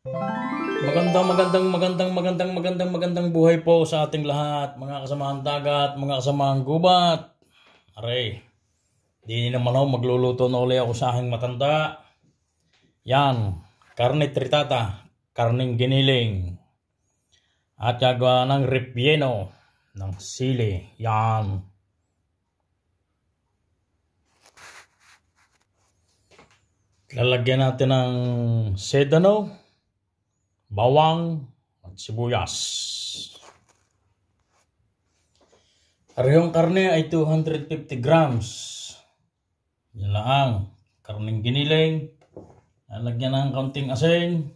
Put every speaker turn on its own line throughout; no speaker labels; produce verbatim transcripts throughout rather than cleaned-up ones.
Magandang magandang magandang magandang magandang magandang buhay po sa ating lahat, mga kasamaang dagat, mga kasamaang gubat. Aray, di naman ako magluluto na uli ako sa aking matanda. Yan, karne tritata, karning giniling. At gagawa ng ripieno ng sili. Yan. Lalagyan natin ng sedano, bawang at sibuyas. Parehong karne ay two hundred fifty grams. Yan lang. Karneng giniling. Lalagyan ng kaunting asin.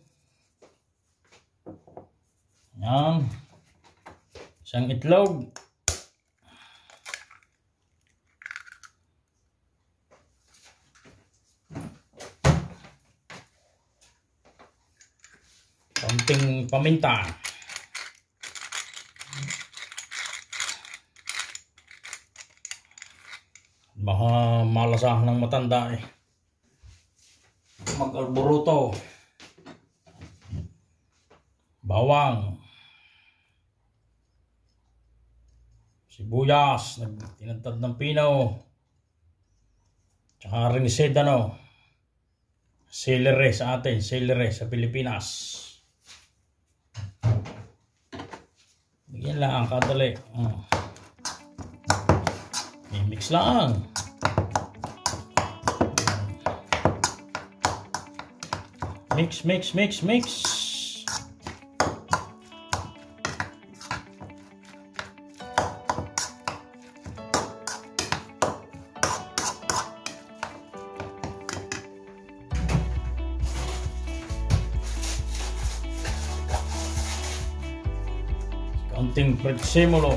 Yan. Isang itlog. Kaunting paminta. Baka malasahan ng matanda eh. Mag-alboruto. Bawang. Sibuyas. Tinadtad ng pinaw. Tsaka ring sedano. Celery sa atin. Celery sa Pilipinas. Bigyan lang. Kadali. Hmm. Mix lang. Mix, mix, mix, mix. Kaunting prezzemolo.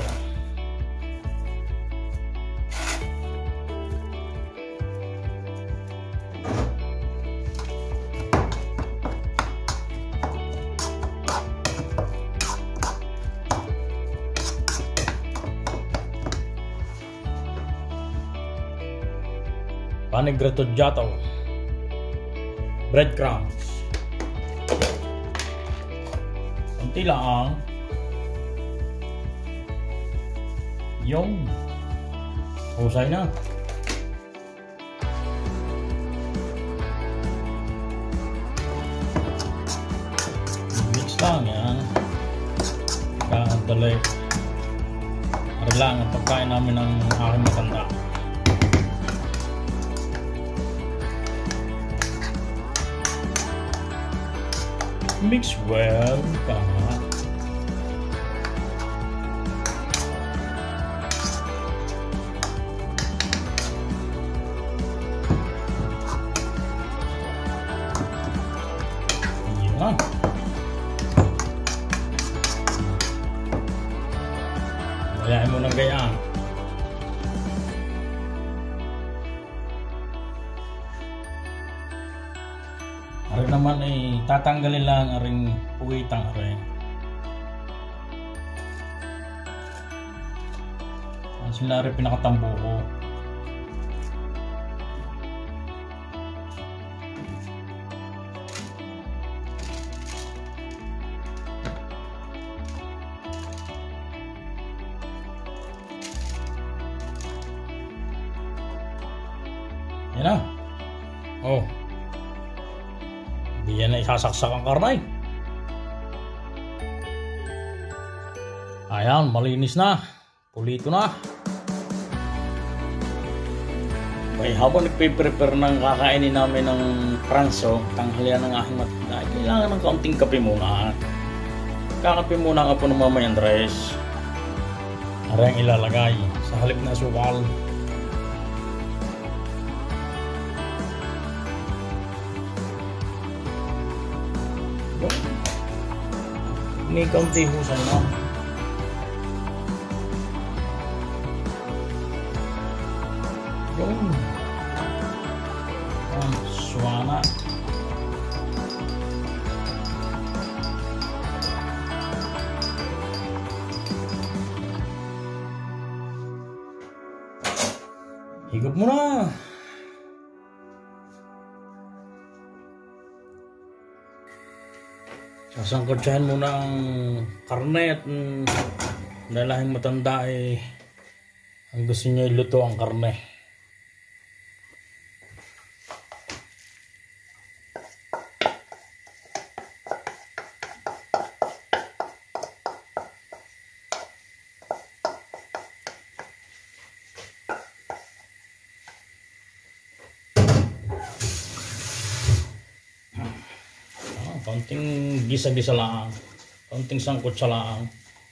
Pane grattugiato, breadcrumbs, konti lang, yung husay na. Mix lang yan. Kadali. Ari lang ang pagkain namin ng aking matanda. Mix well, tama. Yan. Gayahin mo ng gayaan. Ari naman ay tatanggalin lang aring puwitang ari. Ang sila ari pinakatambo ko. Yan na. Oh. Hindi yan na isasaksak ang karnay. Ayan, malinis na. Pulito na. Okay, habang nagpe-prepare ng kakainin namin ng pranso, tanghalian ng aking matanda, kailangan ng kaunting kape muna. Kakape muna nga po ng Mama Andres. Arang ilalagay sa halip na sukal. May kaunti husay na. Yung ang suwana. Higop mo na. Sasangkotsahan mo ng karne at mm, dalahing matanda eh ang gusto niya iluto ang karne. Konting gisa-gisa lang, konting sangkot sa lang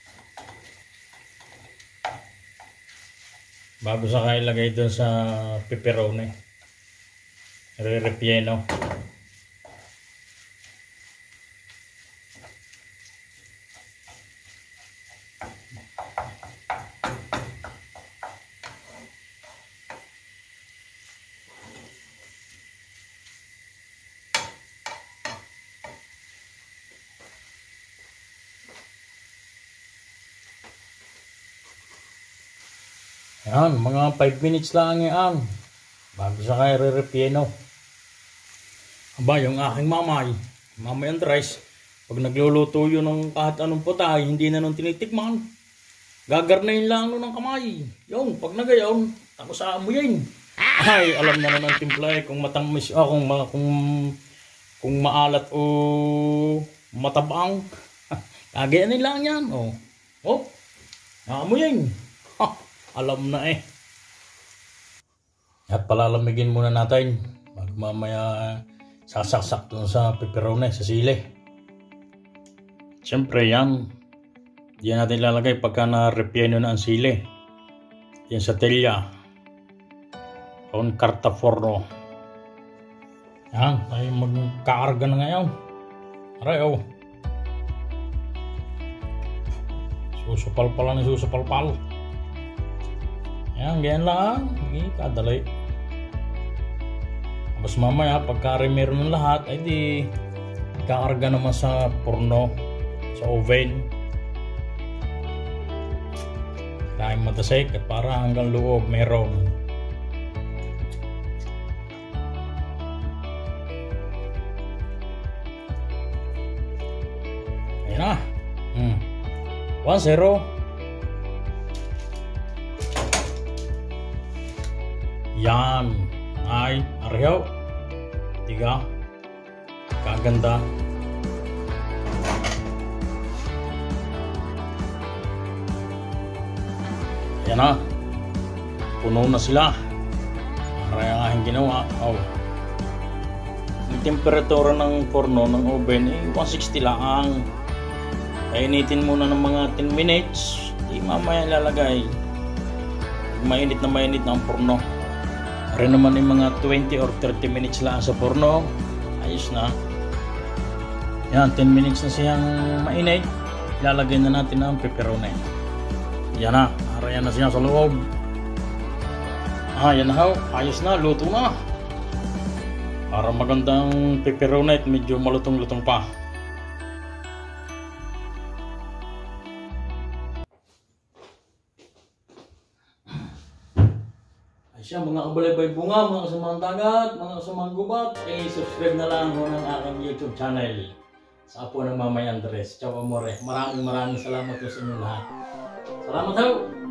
bago sa kailagay doon sa pepperoni, re-repieno. Yan, mga five minutes lang yan bago sa kay re-repieno. Aba, yung aking mamay, mamay Andres, pag nagluluto yun ng kahit anong putay, hindi na nung tinitikman. Gagarnayin lang nun ng kamay. Yung, pag nagayon, tapos aamuyin. Ay, alam na naman timplay kung matamis, oh, kung, ma, kung, kung maalat o matabang. Kagayanin lang yan. Oh, oh, aamuyin. Alam na eh. At palalamigin muna natin bago mamaya sasaksak dun sa pepperoni, sa sili. Siyempre yan, diyan natin ilalagay pagka na-repieno na ang sili. Yan sa telya on karta forno. Yan, tayo magkakarga na ngayon. Aray, oh, susupal pala na susupal pal. Yan, ganyan lang. Okay, kadali. Tapos mamaya, pagka meron ng lahat, ay di kakarga naman sa porno, sa oven. Tayong matasik at para hanggang loob meron. Ayan na. Hmm. one zero. Yan ay ariyaw tiga kaganda. Yan na, puno na sila. Aray ang aking ginawa. Oh, yung temperatura ng porno ng oven eh one sixty lang. Kainitin muna ng mga ten minutes, di mamaya lalagay. Mainit na mainit na ang porno. Rin naman yung mga twenty or thirty minutes lang sa porno, ayos na. Yan, ten minutes na siyang mainit, ilalagay na natin ang pepperoni. Yan na, arayan na siya sa loob. Ah, yan na ho, ayos na, luto na. Para magandang pepperoni at medyo malutong-lutong pa. Siya, mga kabalaybay bunga, mga kasamang dagat, mga kasamang gubat, ay subscribe na lang ho ng aking YouTube channel sa Apo ng Mamay Andres. Ciao amore. Maraming maraming salamat po sa inyo lahat. Salamat ho!